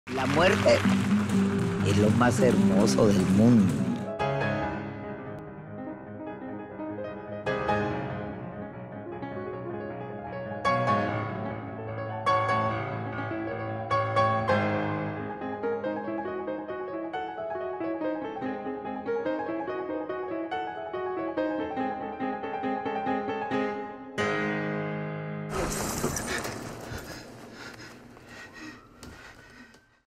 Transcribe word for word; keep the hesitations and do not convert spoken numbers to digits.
La muerte es lo más hermoso del mundo.